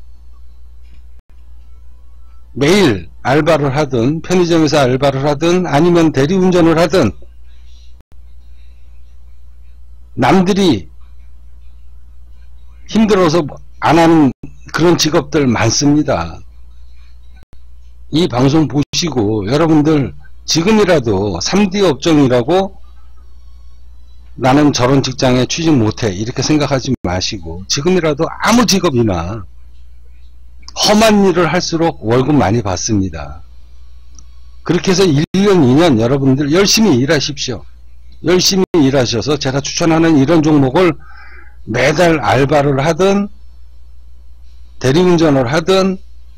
매일 알바를 하든 편의점에서 알바를 하든 아니면 대리운전을 하든 남들이 힘들어서 안 하는 그런 직업들 많습니다. 이 방송 보시고 여러분들 지금이라도 삼 디 업종이라고 나는 저런 직장에 취직 못해 이렇게 생각하지 마시고 지금이라도 아무 직업이나 험한 일을 할수록 월급 많이 받습니다. 그렇게 해서 일 년, 이 년 여러분들 열심히 일하십시오. 열심히 일하셔서 제가 추천하는 이런 종목을 매달 알바를 하든 대리운전을 하든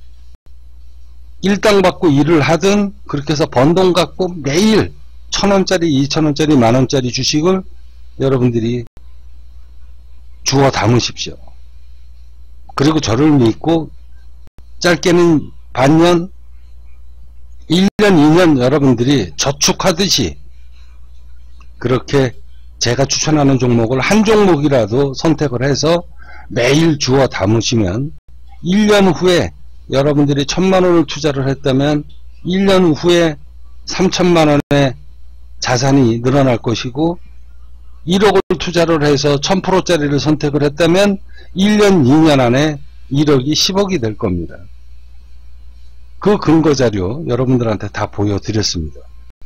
일당 받고 일을 하든 그렇게 해서 번 돈 갖고 매일 천원짜리, 이천원짜리, 만원짜리 주식을 여러분들이 주워 담으십시오. 그리고 저를 믿고 짧게는 반년, 일 년, 이 년 여러분들이 저축하듯이 그렇게 제가 추천하는 종목을 한 종목이라도 선택을 해서 매일 주워 담으시면 일 년 후에 여러분들이 천만 원을 투자를 했다면 일 년 후에 삼천만 원의 자산이 늘어날 것이고 일억을 투자를 해서 천 퍼센트짜리를 선택을 했다면 일 년, 이 년 안에 일억이 십억이 될 겁니다. 그 근거자료 여러분들한테 다 보여드렸습니다.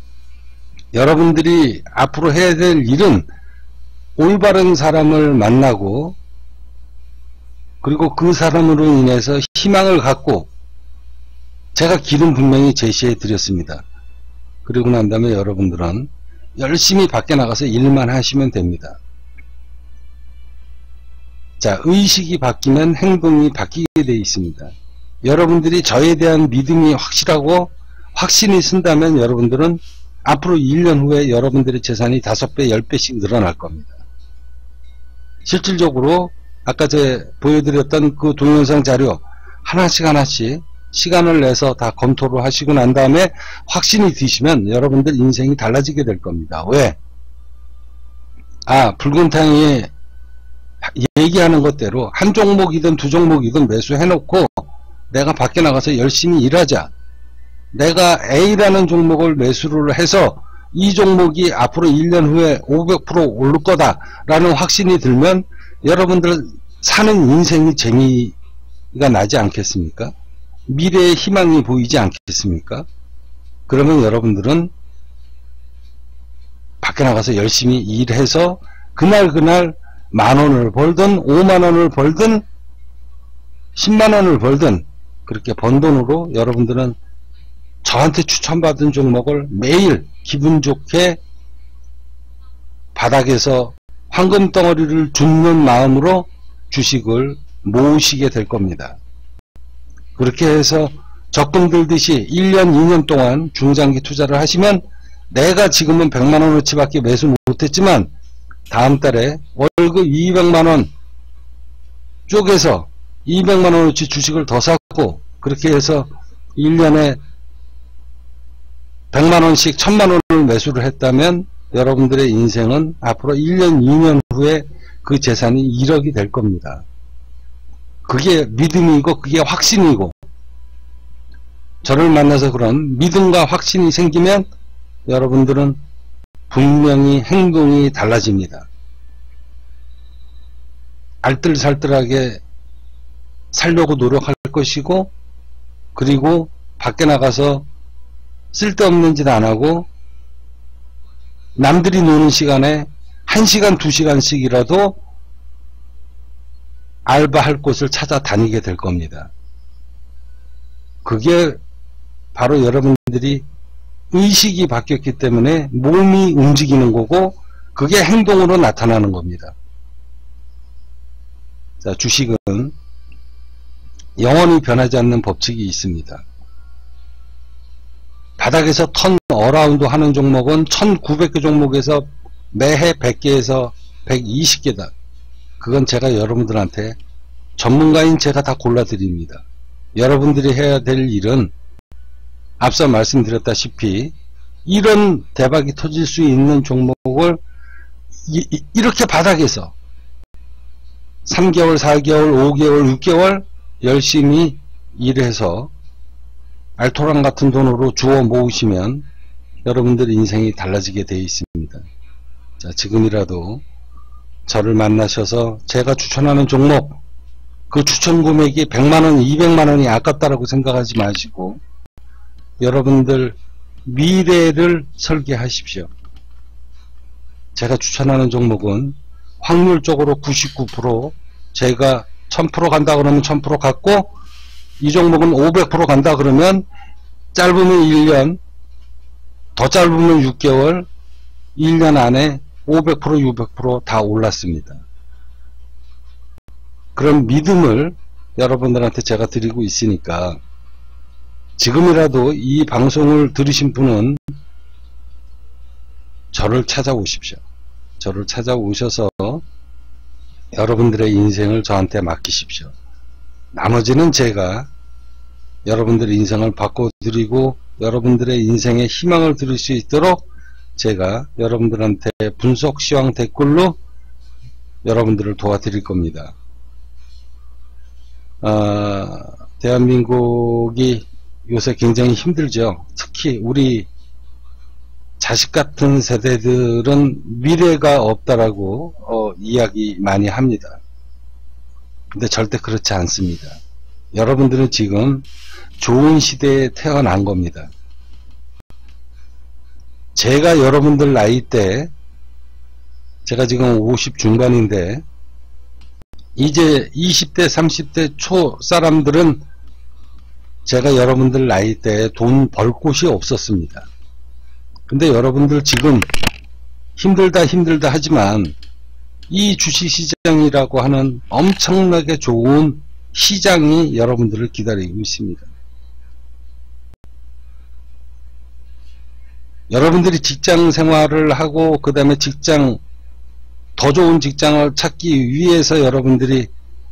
여러분들이 앞으로 해야 될 일은 올바른 사람을 만나고 그리고 그 사람으로 인해서 희망을 갖고 제가 길은 분명히 제시해 드렸습니다. 그리고 난 다음에 여러분들은 열심히 밖에 나가서 일만 하시면 됩니다. 자, 의식이 바뀌면 행동이 바뀌게 되어 있습니다. 여러분들이 저에 대한 믿음이 확실하고 확신이 쓴다면 여러분들은 앞으로 일 년 후에 여러분들의 재산이 다섯 배, 십 배씩 늘어날 겁니다. 실질적으로 아까 제가 보여드렸던 그 동영상 자료 하나씩 하나씩 시간을 내서 다 검토를 하시고 난 다음에 확신이 드시면 여러분들 인생이 달라지게 될 겁니다. 왜? 아, 붉은 탕이 얘기하는 것대로 한 종목이든 두 종목이든 매수해놓고 내가 밖에 나가서 열심히 일하자. 내가 A라는 종목을 매수를 해서 이 종목이 앞으로 일 년 후에 오백 퍼센트 오를 거다라는 확신이 들면 여러분들 사는 인생이 재미가 나지 않겠습니까? 미래의 희망이 보이지 않겠습니까? 그러면 여러분들은 밖에 나가서 열심히 일해서 그날 그날 만 원을 벌든 오만 원을 벌든 십만 원을 벌든 그렇게 번 돈으로 여러분들은 저한테 추천받은 종목을 매일 기분 좋게 바닥에서 황금 덩어리를 줍는 마음으로 주식을 모으시게 될 겁니다. 그렇게 해서 적금 들듯이 일 년, 이 년 동안 중장기 투자를 하시면 내가 지금은 백만 원어치밖에 매수 못했지만 다음 달에 월급 이백만 원 쪼개서 이백만 원어치 주식을 더 샀고 그렇게 해서 일 년에 백만 원씩 천만 원을 매수를 했다면 여러분들의 인생은 앞으로 일 년, 이 년 후에 그 재산이 일억이 될 겁니다. 그게 믿음이고 그게 확신이고 저를 만나서 그런 믿음과 확신이 생기면 여러분들은 분명히 행동이 달라집니다. 알뜰살뜰하게 살려고 노력할 것이고 그리고 밖에 나가서 쓸데없는 짓 안하고 남들이 노는 시간에 한 시간, 두 시간씩이라도 알바할 곳을 찾아다니게 될 겁니다. 그게 바로 여러분들이 의식이 바뀌었기 때문에 몸이 움직이는 거고 그게 행동으로 나타나는 겁니다. 자, 주식은 영원히 변하지 않는 법칙이 있습니다. 바닥에서 턴 어라운드 하는 종목은 천구백 개 종목에서 매해 백 개에서 백이십 개다. 그건 제가 여러분들한테 전문가인 제가 다 골라드립니다. 여러분들이 해야 될 일은 앞서 말씀드렸다시피 이런 대박이 터질 수 있는 종목을 이, 이, 이렇게 바닥에서 삼 개월, 사 개월, 오 개월, 육 개월 열심히 일해서 알토란 같은 돈으로 주워 모으시면 여러분들 인생이 달라지게 되어 있습니다. 자, 지금이라도 저를 만나셔서 제가 추천하는 종목, 그 추천 금액이 백만 원, 이백만 원이 아깝다라고 생각하지 마시고 여러분들 미래를 설계하십시오. 제가 추천하는 종목은 확률적으로 구십구 퍼센트, 제가 천 퍼센트 간다 그러면 천 퍼센트 갖고, 이 종목은 오백 퍼센트 간다 그러면 짧으면 일 년, 더 짧으면 육 개월, 일 년 안에 오백 퍼센트, 육백 퍼센트 다 올랐습니다. 그런 믿음을 여러분들한테 제가 드리고 있으니까 지금이라도 이 방송을 들으신 분은 저를 찾아오십시오. 저를 찾아오셔서 여러분들의 인생을 저한테 맡기십시오. 나머지는 제가 여러분들의 인생을 바꿔드리고 여러분들의 인생에 희망을 드릴 수 있도록 제가 여러분들한테 분석 시황 댓글로 여러분들을 도와드릴 겁니다. 어, 대한민국이 요새 굉장히 힘들죠. 특히 우리 자식 같은 세대들은 미래가 없다라고 어, 이야기 많이 합니다. 근데 절대 그렇지 않습니다. 여러분들은 지금 좋은 시대에 태어난 겁니다. 제가 여러분들 나이 때, 제가 지금 오십 중반인데 이제 이십 대 삼십 대 초 사람들은 제가 여러분들 나이 때 돈 벌 곳이 없었습니다. 근데 여러분들 지금 힘들다 힘들다 하지만 이 주식시장이라고 하는 엄청나게 좋은 시장이 여러분들을 기다리고 있습니다. 여러분들이 직장 생활을 하고 그 다음에 직장, 더 좋은 직장을 찾기 위해서 여러분들이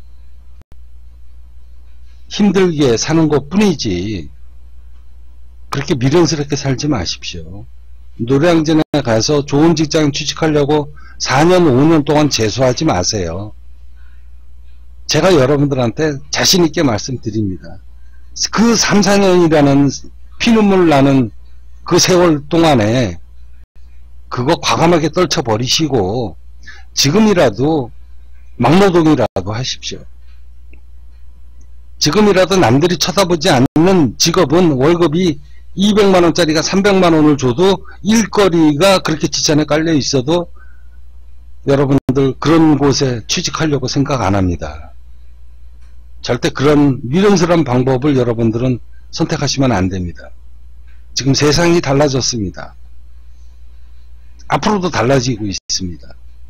힘들게 사는 것 뿐이지 그렇게 미련스럽게 살지 마십시오. 노량진에 가서 좋은 직장 취직하려고 사 년 오 년 동안 재수하지 마세요. 제가 여러분들한테 자신있게 말씀드립니다. 그 삼, 사 년이라는 피눈물 나는 그 세월 동안에 그거 과감하게 떨쳐버리시고 지금이라도 막노동이라도 하십시오. 지금이라도 남들이 쳐다보지 않는 직업은 월급이 이백만 원짜리가 삼백만 원을 줘도 일거리가 그렇게 지천에 깔려 있어도 여러분들 그런 곳에 취직하려고 생각 안 합니다. 절대 그런 미련스러운 방법을 여러분들은 선택하시면 안 됩니다. 지금 세상이 달라졌습니다. 앞으로도 달라지고 있습니다.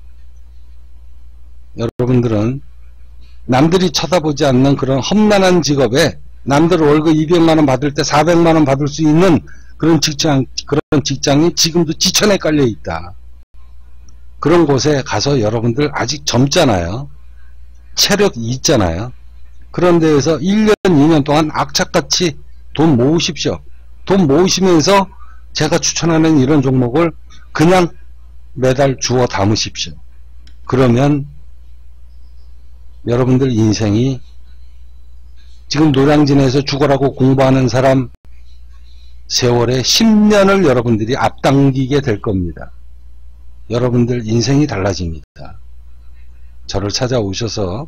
여러분들은 남들이 쳐다보지 않는 그런 험난한 직업에 남들 월급 이백만 원 받을 때 사백만 원 받을 수 있는 그런 직장, 그런 직장이 지금도 지천에 깔려 있다. 그런 곳에 가서 여러분들 아직 젊잖아요. 체력이 있잖아요. 그런 데에서 일 년, 이 년 동안 악착같이 돈 모으십시오. 돈 모으시면서 제가 추천하는 이런 종목을 그냥 매달 주워 담으십시오. 그러면 여러분들 인생이 지금 노량진에서 죽어라고 공부하는 사람 세월에 십 년을 여러분들이 앞당기게 될 겁니다. 여러분들 인생이 달라집니다. 저를 찾아오셔서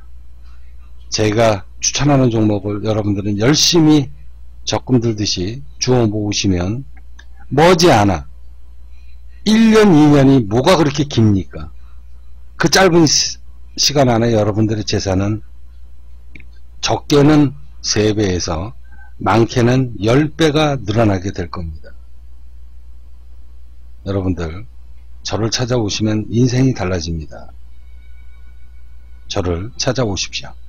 제가 추천하는 종목을 여러분들은 열심히 적금 들듯이 주워 모으시면 머지않아 일 년, 이 년이 뭐가 그렇게 깁니까? 그 짧은 시, 시간 안에 여러분들의 재산은 적게는 세 배에서 많게는 십 배가 늘어나게 될 겁니다. 여러분들 저를 찾아오시면 인생이 달라집니다. 저를 찾아오십시오.